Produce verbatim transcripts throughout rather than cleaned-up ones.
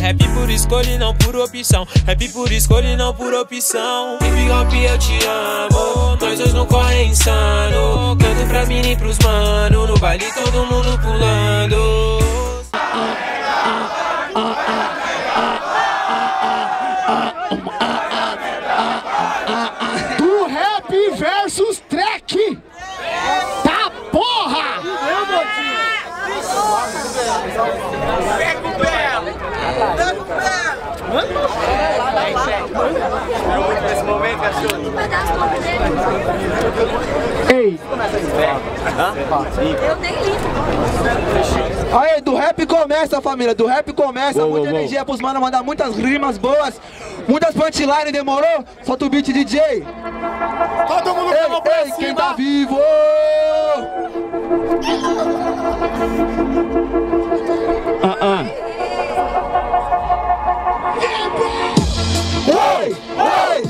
rap por escolha e não por opção. Rap por escolha e não por opção. Baby Gomp, eu te amo, nós dois não correm insano. Canto pra mim e pros mano, no baile todo mundo pulando. Do rap versus track. Tá porra! Pega o pé! Pega o pé! Esperou muito nesse momento, cachorro? Ei! Eu nem li. Aí, do rap começa, família, do rap começa. Uou, muita uou, energia pros manos mandar muitas rimas boas, muitas punchlines, demorou? Solta o beat, D J. Todo mundo Ei, falou pra ei, quem cima. tá vivo? Ah, ah. Oi, oi,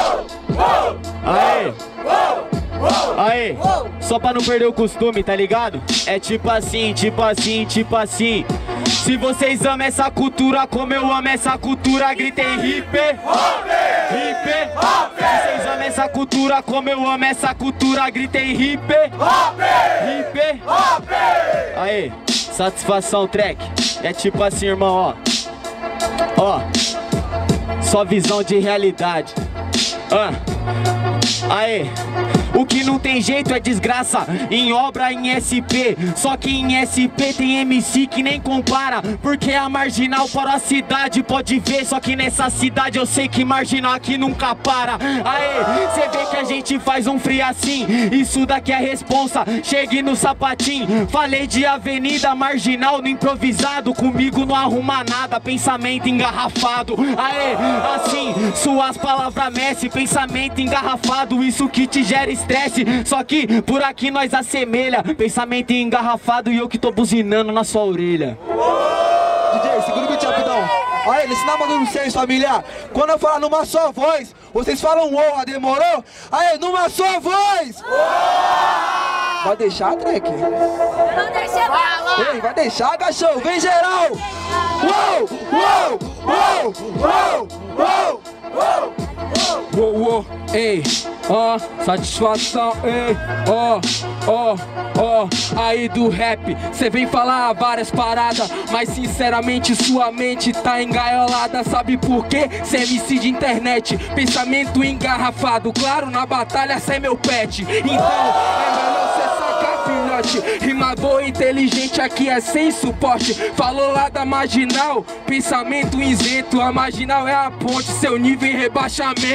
Aê! Aê! Só pra não perder o costume, tá ligado? É tipo assim, tipo assim, tipo assim. Se vocês amam essa cultura como eu amo essa cultura, gritem hip hop! Hip hop! Se vocês amam essa cultura como eu amo essa cultura, gritem hip hop! Hip hop! Aê! Satisfação, track. É tipo assim, irmão, ó. Ó. Só visão de realidade. Ah. Aê, o que não tem jeito é desgraça em obra em S P. Só que em S P tem M C que nem compara, porque a marginal para a cidade pode ver. Só que nessa cidade eu sei que marginal aqui nunca para. Aê, cê vê que a gente faz um free assim. Isso daqui é responsa, chegue no sapatinho. Falei de avenida marginal no improvisado. Comigo não arruma nada, pensamento engarrafado. Aê, assim, suas palavras Messi, pensamento engarrafado. Isso que te gera estresse, só que por aqui nós assemelha. Pensamento engarrafado e eu que tô buzinando na sua orelha. D J, segura o beat rapidão. Aí, nesse namoro no seis, família. Quando eu falar numa só voz, vocês falam uou, demorou? Aí, numa só voz! Uou! Vai deixar, Trek? Não deixa mais. Ei, vai deixar, cachorro? Vem geral! Uou! Uou! Uou! Uou! Uou! Uou! Uou, uou, ei, ó, satisfação, ei, ó, ó, ó, aí do rap, cê vem falar várias paradas, mas sinceramente sua mente tá engaiolada, sabe por quê? Cê é M C de internet, pensamento engarrafado, claro, na batalha cê é meu pet, então é melhor cê sacar, filhote, rima boa, inteligente, aqui é sem suporte, falou lá da marginal, pensamento isento, a marginal é a ponte, seu nível em rebaixamento.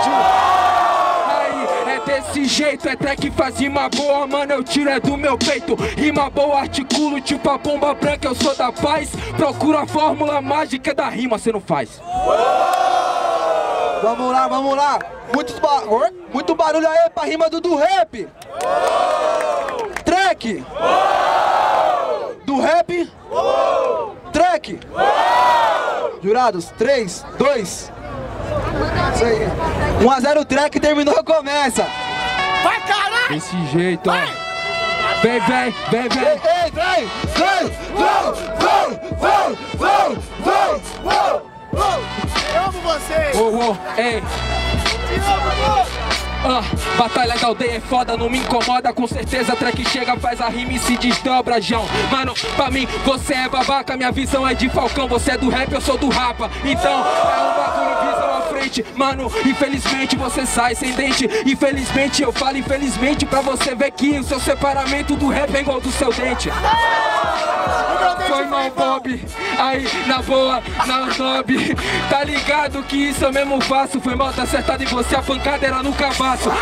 Aí, é desse jeito, é até que faz rima boa, mano, eu tiro é do meu peito. Rima boa, articulo, tipo a bomba branca, eu sou da paz. Procura a fórmula mágica da rima, cê não faz. Vamos lá, vamos lá. Muito, ba muito barulho aí pra rima do, do rap. Track. Do rap. Track. Jurados, três, dois. Isso aí. um a zero track, terminou, começa. Vai, caralho! Desse jeito, ó. Vem, vem, vem, vem. Ei, ei, vem, vem, vem, vem, vem, vem, vem, vem. Eu amo vocês! Uou, uou, ei. Te amo, amor! Ah, batalha da aldeia é foda, não me incomoda. Com certeza track chega, faz a rima e se desdobra, João. Mano, pra mim, você é babaca. Minha visão é de Falcão, você é do rap, eu sou do rapa. Então, é um bagulho, visão à frente. Mano, infelizmente você sai sem dente. Infelizmente, eu falo infelizmente pra você ver que o seu separamento do rap é igual do seu dente. Foi mal, Bob. Aí, na boa, na nob. Tá ligado que isso eu mesmo faço. Foi mal, tá acertado em você, a pancada era no cavaço. Mano,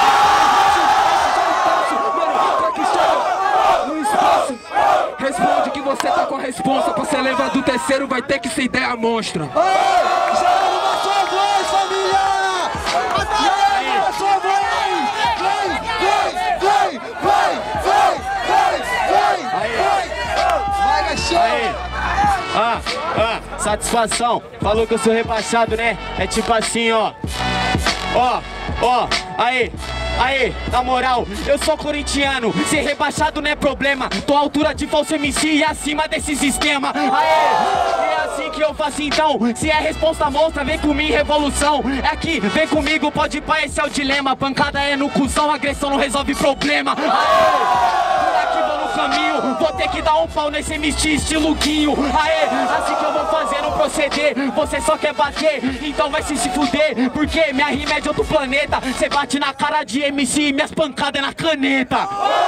pra que chega no espaço. Responde que você tá com a responsa. Pra ser levar do terceiro vai ter que ser ideia monstra. Ei, já era uma só voz, família! Já era uma só voz! Vem, vem, vem, vem, vem, vem, vem, vem! Vai, cachorro! Aê. Ah, ah, satisfação. Falou que eu sou rebaixado, né? É tipo assim, ó. Ó, ó, aí. Aê, na moral, eu sou corintiano. Ser rebaixado não é problema. Tô à altura de falso M C e acima desse sistema. Aê, é assim que que eu faço então? Se é resposta monstra, vem comigo, revolução. É aqui, vem comigo, pode ir pra, esse é o dilema. Pancada é no cuzão, agressão não resolve problema. Aê! Por aqui vou no caminho, vou ter que dar um pau nesse M C estilo Guinho. Aê, assim que eu vou fazer no proceder. Você só quer bater, então vai se se fuder. Porque minha rima é de outro planeta. Cê bate na cara de M C e minhas pancadas é na caneta.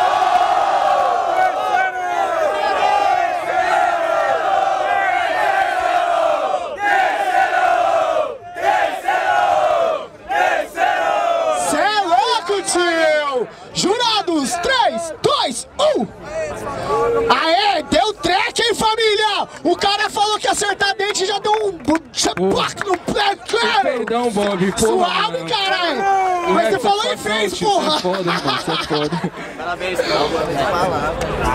Jurados, três, dois, um. Aê, deu track, hein, família? O cara falou que acertar dente já deu um... no pé, cara. Perdão, Bob, porra. Suave, caralho. Mas você falou e fez, porra. Você é foda, irmão, você é foda. Parabéns, cara.